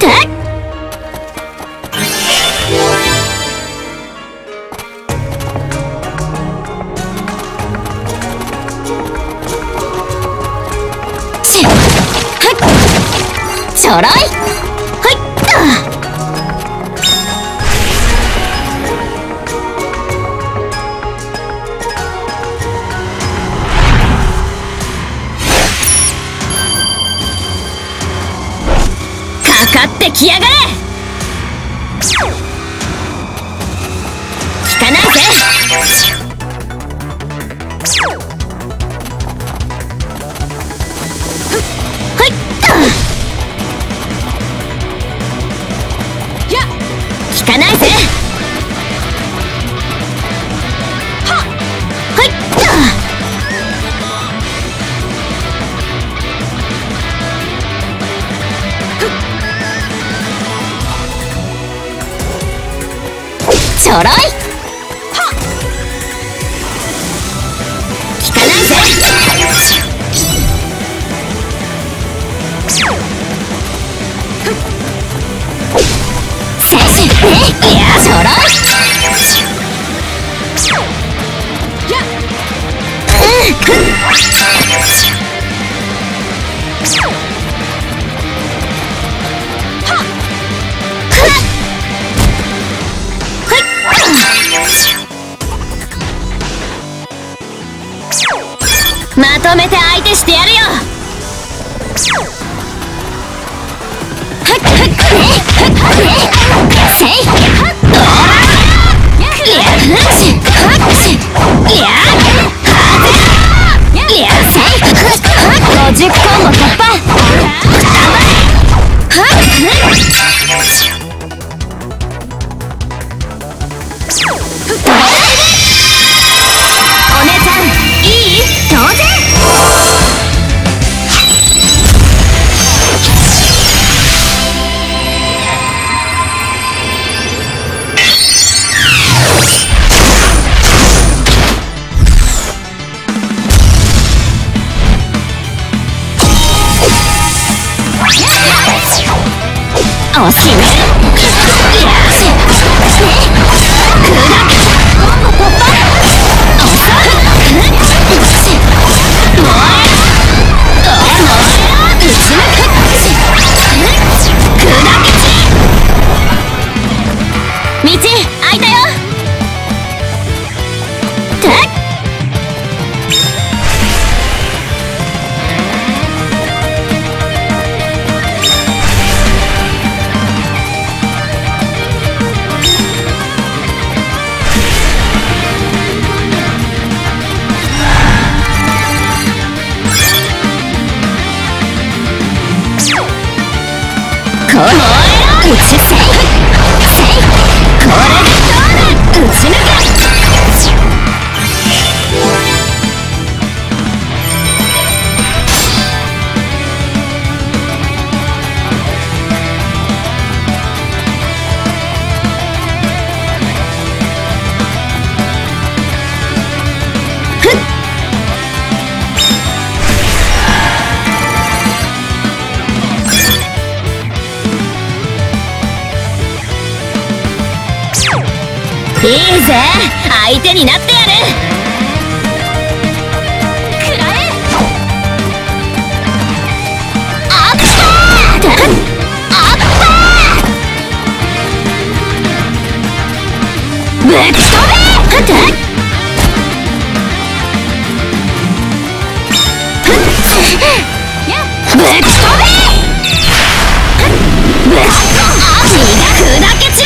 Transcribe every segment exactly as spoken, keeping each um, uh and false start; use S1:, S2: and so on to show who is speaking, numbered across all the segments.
S1: ちょろい。はいっかかってきやがれ。効かないぜ。はいっ効かないぜ。はっはいっちょろい。はっ効かないぜ。いやちょろい。やっまとめて相手してやるよ。ごじゅっコンボ突破。お姉ちゃんいい？当然。おしめ。よし。くだけ。突破。おさ。もう。もう。打ち抜く。くだけ。道開いたよ。てっ。この打ちせいせいこれで打ち抜け。いいぜ、相手になってやる。くらえ。あったーあったーぶっ飛べ。ぶっ飛べ。ぶっ飛べ。砕け散れ。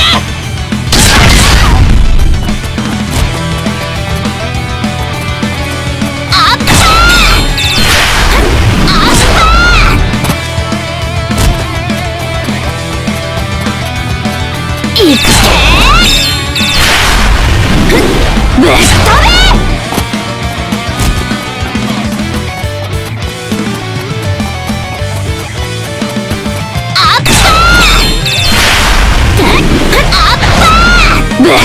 S1: いくぜ。ぶっ飛べ。あったあったぶっ飛べ。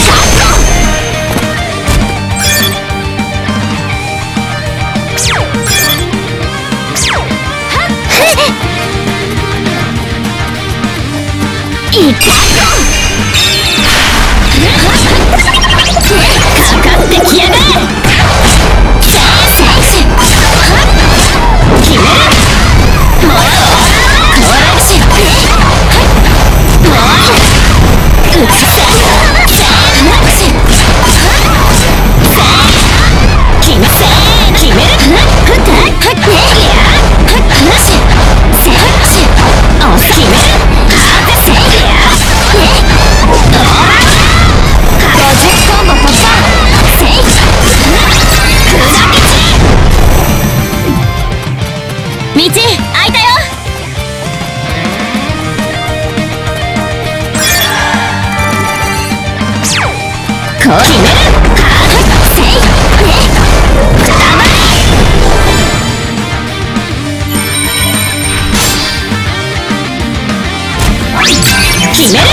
S1: いかかってきやがれ。決める。もうこらしもううつせ決めせ決める。ふったはっねやはっなしせしおす決める。はってせいやねどうだごじゅっコンボ突破せい砕けち道開いたよ。こう決める。はっせいねくたばれ決める。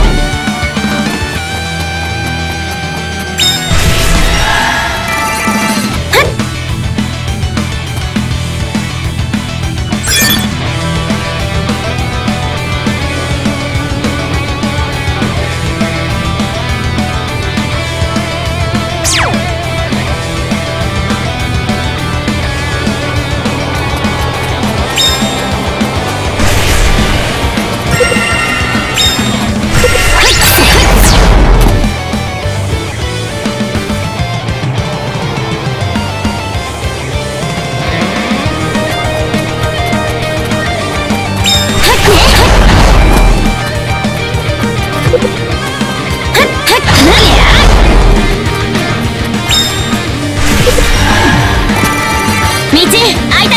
S1: 道開いたよ。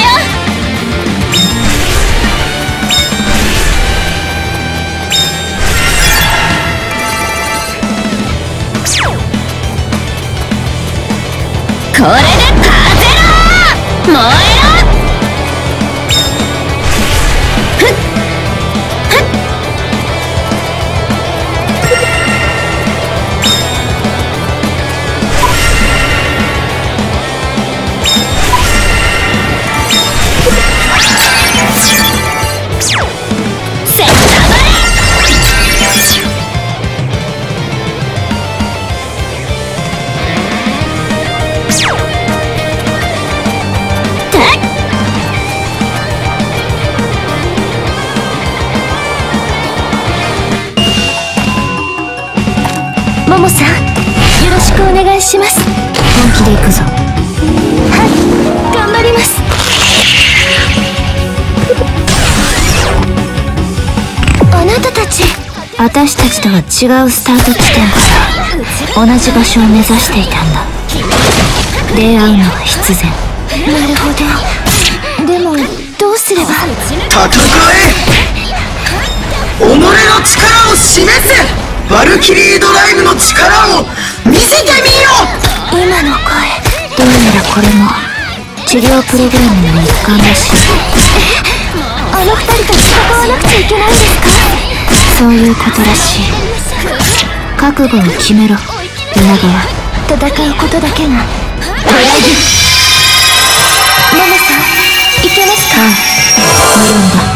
S1: これでパゼロ燃えろ。ふっふっももさん、よろしくお願いします。本気で行くぞ。はい、頑張ります。あなたたち、私たちとは違うスタート地点から同じ場所を目指していたんだ。出会うのは必然。なるほど。でもどうすれば。
S2: 戦え、己の力を示せ。バルキリードライブの力を見せてみよう。
S1: 今の声、どうやらこれも治療プログラムの一環らしい。あの二人と戦わなくちゃいけないんですか。そういうことらしい。覚悟を決めろ、稲川。戦うことだけが親指。ママさん、いけますか。ああ、無論だ。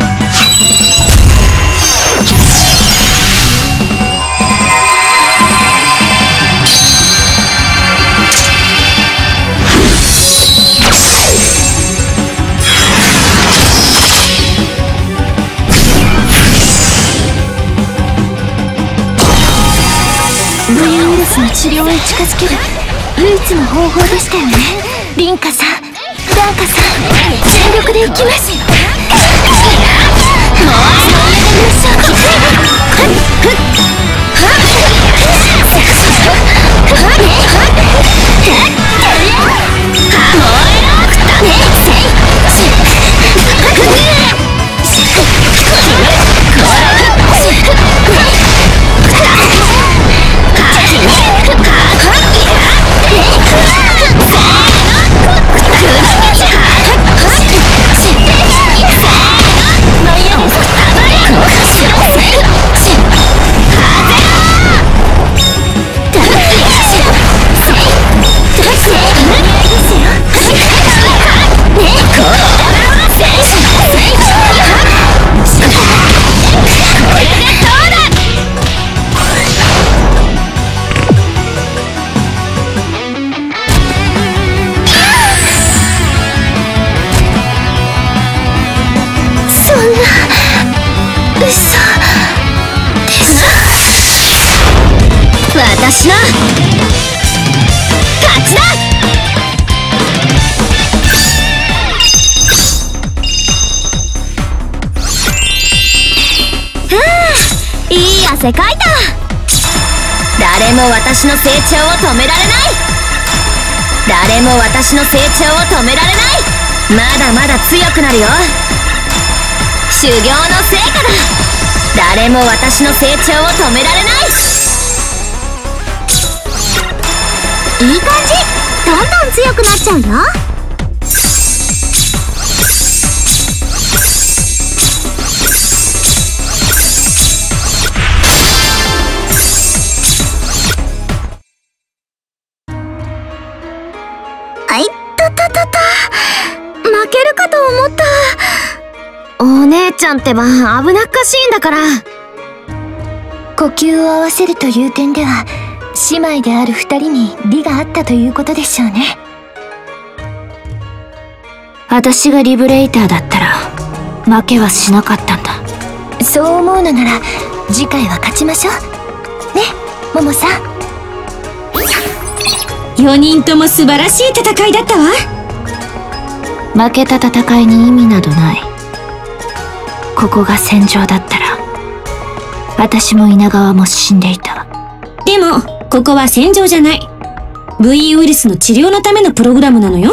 S1: ブイウイルスの治療へ近づける唯一の方法でしたよね。凛花さん、ダンカさん、全力でいきます。もう優勝。せーの。 私の勝ちだ。ふぅ、いい汗かいた。誰も私の成長を止められない。誰も私の成長を止められない。まだまだ強くなるよ。修行の成果だ。誰も私の成長を止められない。いい感じ。どんどん強くなっちゃうよ。あいたたたた、負けるかと思った。お姉ちゃんってば危なっかしいんだから。呼吸を合わせるという点では姉妹である二人に利があったということでしょうね。私がリブレイターだったら負けはしなかったんだ。そう思うのなら次回は勝ちましょうね、モモさん。
S3: よにんとも素晴らしい戦いだったわ。
S1: 負けた戦いに意味などない。ここが戦場だったら私も稲川も死んでいた。
S3: でもここは戦場じゃない。 ブイ ウイルスの治療のためのプログラムなのよ。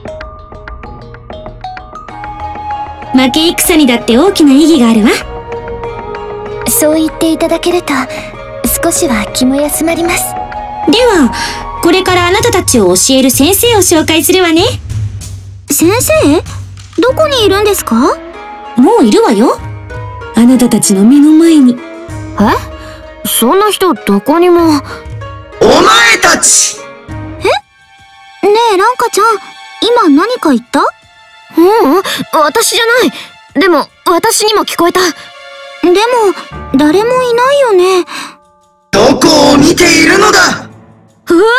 S3: 負け戦にだって大きな意義があるわ。
S1: そう言っていただけると少しは気も休まります。
S3: ではこれからあなたたちを教える先生を紹介するわね。
S1: 先生？どこにいるんですか？
S3: もういるわよ。あなたたちの目の前に。
S1: え？そんな人どこにも。お前
S2: たち！
S1: え？ねえランカちゃん、今何か言った？ううん、私じゃない。でも私にも聞こえた。でも誰もいないよね。
S2: どこを見ているのだ？
S1: うわぁ、岩山が動い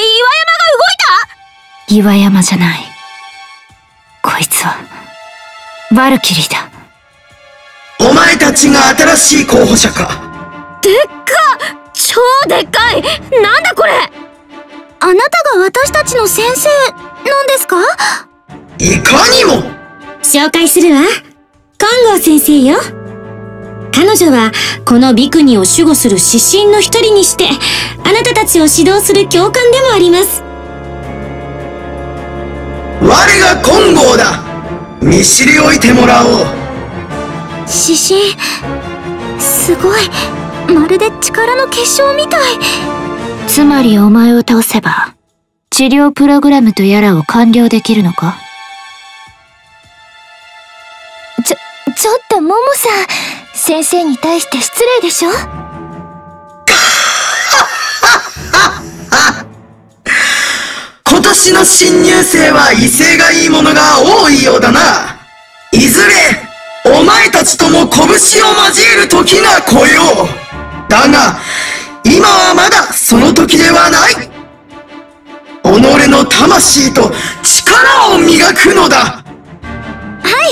S1: た！岩山じゃない。こいつはバルキリーだ。
S2: お前たちが新しい候補者か。
S1: でっか！超でっかい！なんだこれ！あなたが私たちの先生なんですか？
S2: いかにも！
S3: 紹介するわ。金剛先生よ。彼女はこのビクニを守護する指針の一人にしてあなたたちを指導する教官でもあります。
S2: 我が金剛だ。見知りおいてもらおう。
S1: 指針、すごい。まるで力の結晶みたい。つまりお前を倒せば治療プログラムとやらを完了できるのか？ちょ、ちょっとモモさん、先生に対して失礼でしょ？
S2: 今年の新入生は威勢がいいものが多いようだな。いずれお前たちとも拳を交える時が来よう。だが今はまだその時ではない。己の魂と力を磨くのだ。
S1: はい、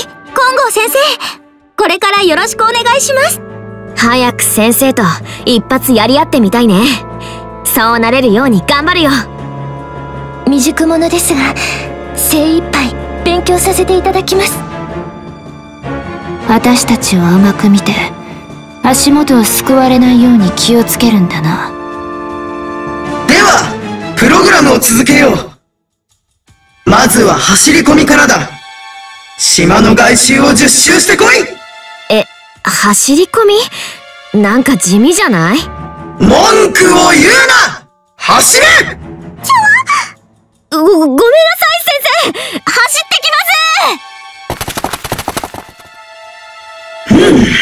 S1: 金剛先生、これからよろしくお願いします。早く先生と一発やり合ってみたいね。そうなれるように頑張るよ。未熟者ですが精一杯勉強させていただきます。私たちを甘く見て足元をすくわれないように気をつけるんだな。
S2: ではプログラムを続けよう。まずは走り込みからだ。島の外周をじゅっ周してこい。
S1: え、走り込み？なんか地味じゃない？
S2: 文句を言うな！走れ！
S1: ご、ごめんなさい先生！走って
S2: きます！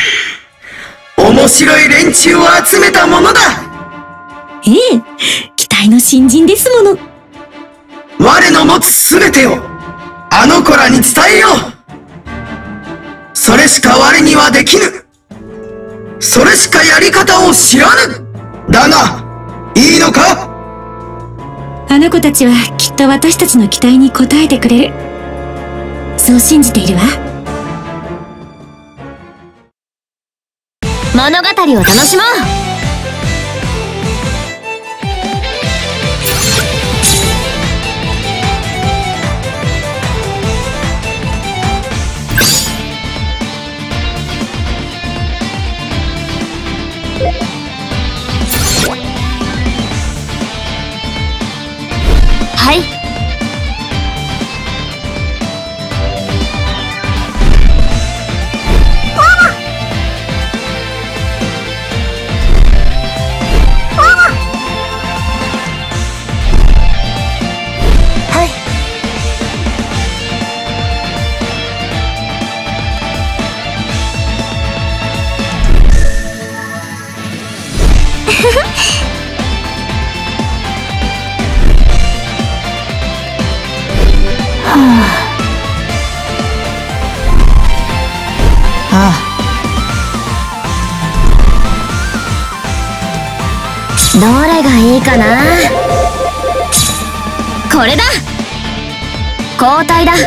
S2: 面白い連中を集めたものだ。
S3: ええ、期待の新人ですもの。
S2: 我の持つすべてをあの子らに伝えよう。それしか我にはできぬ。それしかやり方を知らぬ。だがいいのか？
S3: あの子たちはきっと私たちの期待に応えてくれる。そう信じているわ。
S1: 物語を楽しもう。 ああ。どれがいいかな。これだ。交代だ。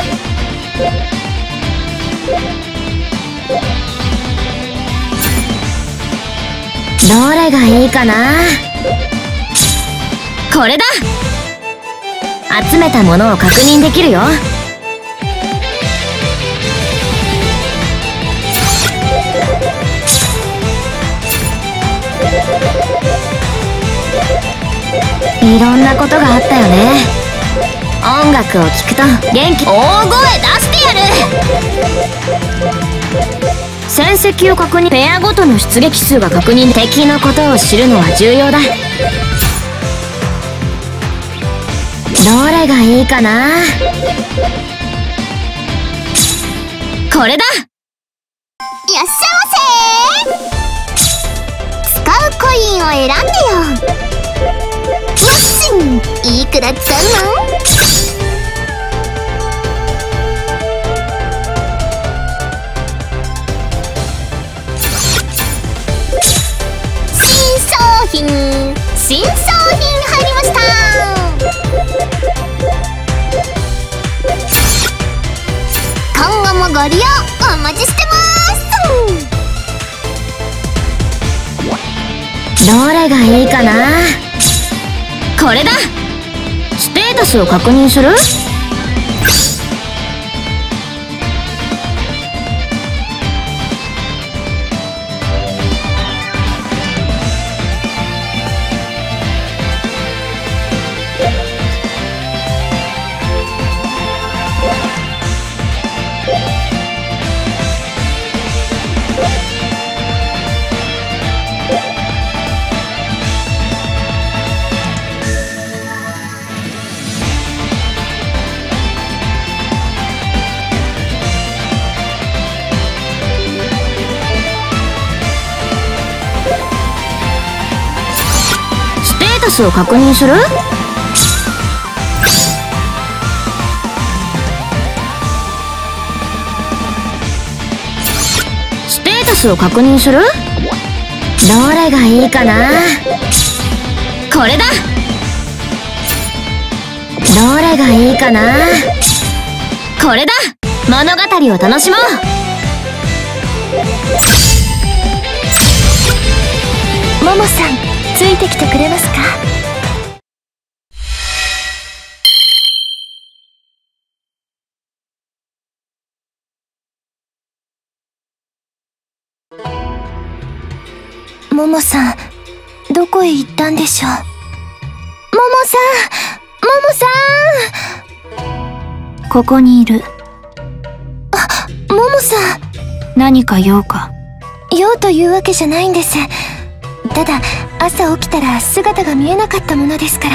S1: どれがいいかな。これだ。集めたものを確認できるよ。いろんなことがあったよね。音楽を聴くと元気。大声出してやる。戦績を確認。ペアごとの出撃数が確認。敵のことを知るのは重要だ。どれがいいかな。これだ。
S4: いらっしゃいませ。使うコインを選んでよ。よし、いくら使うの。新商品新商品入りました。今後もご利用お待ちしてます。
S1: どれがいいかな。これだ。ステータスを確認する。ステータスを確認する。ステータスを確認する。どれがいいかな。これだ。どれがいいかな。これだ。物語を楽しもう。ももさん、ついてきてくれますか。ももさん、どこへ行ったんでしょう。ももさん、ももさん。ここにいる。あ、ももさん。何か用か。用というわけじゃないんです。ただ朝起きたら姿が見えなかったものですから、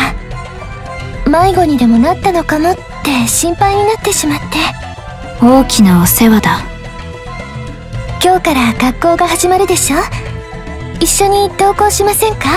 S1: 迷子にでもなったのかもって心配になってしまって。大きなお世話だ。今日から学校が始まるでしょ。一緒に登校しませんか。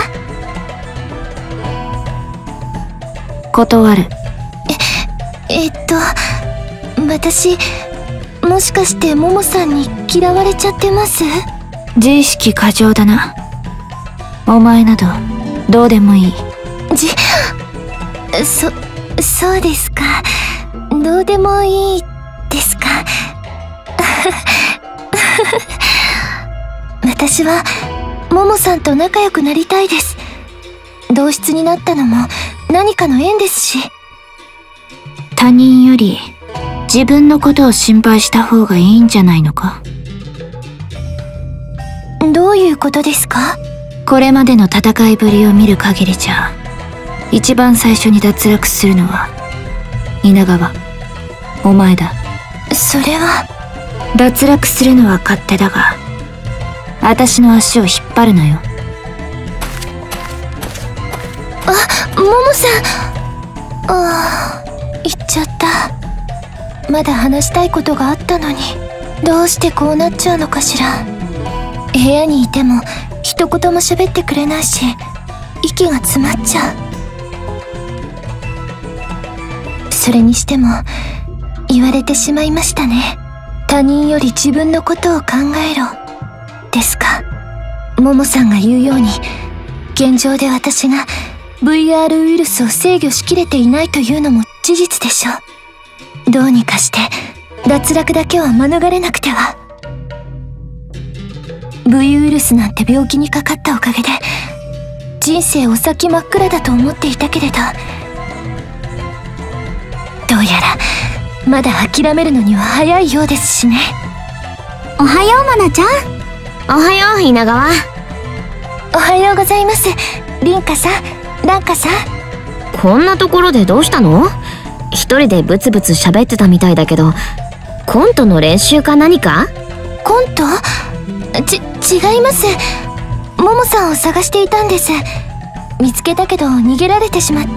S1: 断る。え、えっと私、もしかしてももさんに嫌われちゃってます？自意識過剰だな。お前などどうでもいい。じ、そ、そうですか。どうでもいいですか。私はももさんと仲良くなりたいです。同室になったのも何かの縁ですし。他人より自分のことを心配した方がいいんじゃないのか。どういうことですか？これまでの戦いぶりを見る限りじゃ、一番最初に脱落するのは稲川、お前だ。それは。脱落するのは勝手だが、私の足を引っ張るなよ。あ、ももさん。ああ、行っちゃった。まだ話したいことがあったのに、どうしてこうなっちゃうのかしら。部屋にいても一言も喋ってくれないし、息が詰まっちゃう。それにしても言われてしまいましたね。 他人より自分のことを考えろですか。ももさんが言うように現状で私が ブイアール ウイルスを制御しきれていないというのも事実でしょう。どうにかして脱落だけは免れなくては。 V ウイルスなんて病気にかかったおかげで人生お先真っ暗だと思っていたけれど、どうやらまだ諦めるのには早いようですしね。
S4: おはようまなちゃん。
S3: おはよう稲川。
S1: おはようございます、凛花さん、蘭花さん。
S3: こんなところでどうしたの？一人でブツブツ喋ってたみたいだけど、コントの練習か何か？
S1: コント？ち、違います。ももさんを探していたんです。見つけたけど逃げられてしまって。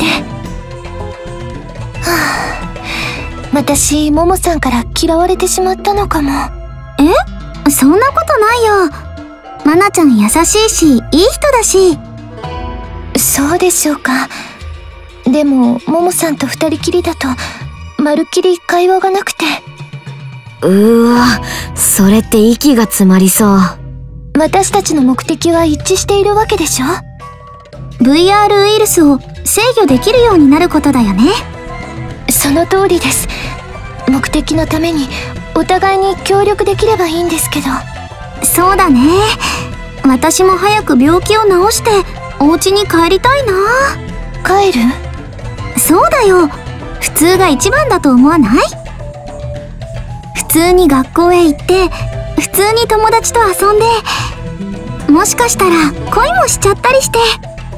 S1: はあ、私、ももさんから嫌われてしまったのかも。
S4: え？そんなことないよ。まなちゃん優しいし、いい人だし。
S1: そうでしょうか。でも、ももさんと二人きりだと、まるっきり会話がなくて。
S3: うーわ、それって息が詰まりそう。
S1: 私たちの目的は一致しているわけでしょ？
S4: ブイアール ウイルスを制御できるようになることだよね。
S1: その通りです。目的のためにお互いに協力できればいいんですけど。
S4: そうだね。私も早く病気を治してお家に帰りたいな。
S1: 帰る？
S4: そうだよ。普通が一番だと思わない？普通に学校へ行って普通に友達と遊んで、もしかしたら恋もしちゃったりして。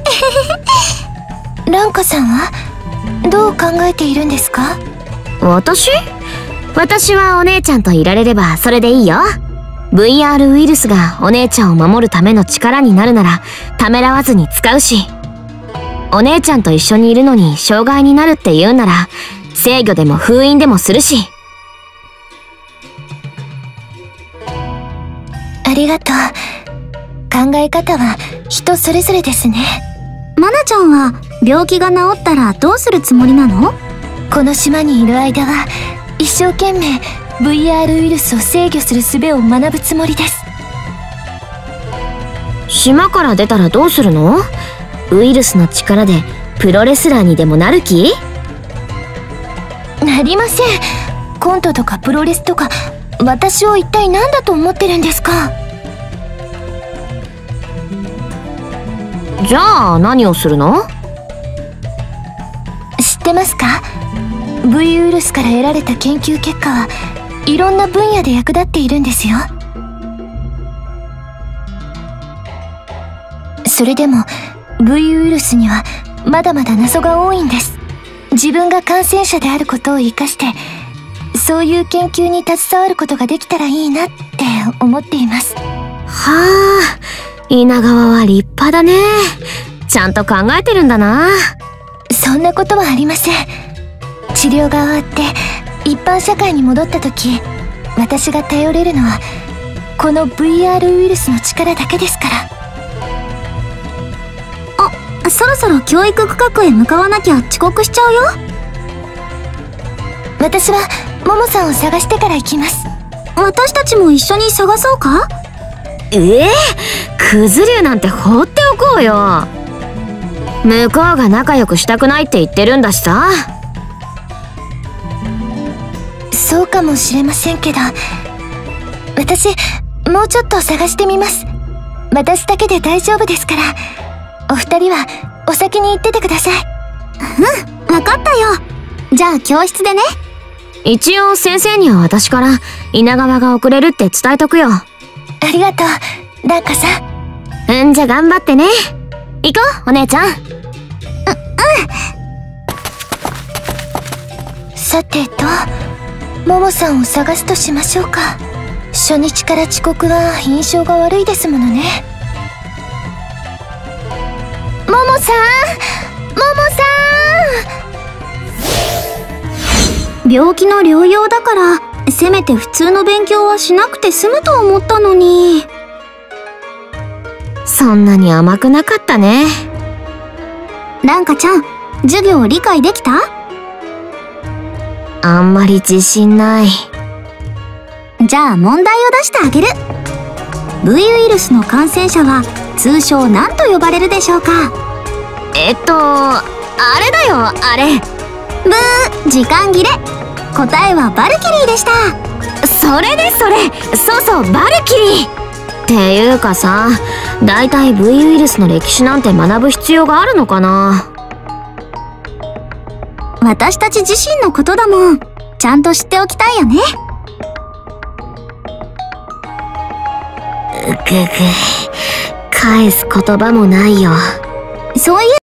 S1: 蘭花さんはどう考えているんですか？
S3: 私？私はお姉ちゃんといられればそれでいいよ。ブイアール ウイルスがお姉ちゃんを守るための力になるならためらわずに使うし、お姉ちゃんと一緒にいるのに障害になるって言うなら制御でも封印でもするし。
S1: ありがとう。考え方は人それぞれですね。
S4: まなちゃんは病気が治ったらどうするつもりなの？
S1: この島にいる間は一生懸命 ブイアール ウイルスを制御する術を学ぶつもりです。
S3: 島から出たらどうするの？ウイルスの力でプロレスラーにでもなる気？
S1: なりません。コントとかプロレスとか、私を一体何だと思ってるんですか？
S3: じゃあ何をするの？
S1: 知ってますか？ V ウイルスから得られた研究結果はいろんな分野で役立っているんですよ。それでも V ウイルスにはまだまだ謎が多いんです。自分が感染者であることを生かしてそういう研究に携わることができたらいいなって思っています。
S3: はあ、稲川は立派だね。ちゃんと考えてるんだな。
S1: そんなことはありません。治療が終わって一般社会に戻った時、私が頼れるのはこの ブイアール ウイルスの力だけですから。
S4: あ、そろそろ教育区画へ向かわなきゃ遅刻しちゃうよ。
S1: 私はももさんを探してから行きます。
S4: 私たちも一緒に探そうか？
S3: ええ、クズ竜なんて放っておこうよ。向こうが仲良くしたくないって言ってるんだしさ。
S1: そうかもしれませんけど、私もうちょっと探してみます。私だけで大丈夫ですから。お二人はお先に行っててください。
S4: うん、わかったよ。じゃあ教室でね。
S3: 一応先生には私から稲川が遅れるって伝えとくよ。
S1: ありがとう、蘭花さ
S3: ん。うん、じゃあ頑張ってね。行こう、お姉ちゃん。う、うん。
S1: さてと、ももさんを探すとしましょうか。初日から遅刻は印象が悪いですものね。ももさん、ももさ
S4: ん。病気の療養だからせめて普通の勉強はしなくて済むと思ったのに。
S3: そんなに甘くなかったね。
S4: 蘭花ちゃん、授業理解できた？
S3: あんまり自信ない。
S4: じゃあ問題を出してあげる。 V ウイルスの感染者は通称何と呼ばれるでしょうか？
S3: えっとあれだよ、あれ。
S4: ブー、時間切れ。答えはバルキリーでした。
S3: それです、それ。そうそう、バルキリーっていうかさ、だいたい V ウイルスの歴史なんて学ぶ必要があるのかな？
S4: 私たち自身のことだもん。ちゃんと知っておきたいよね。
S3: ぐぐ、返す言葉もないよ。
S4: そういう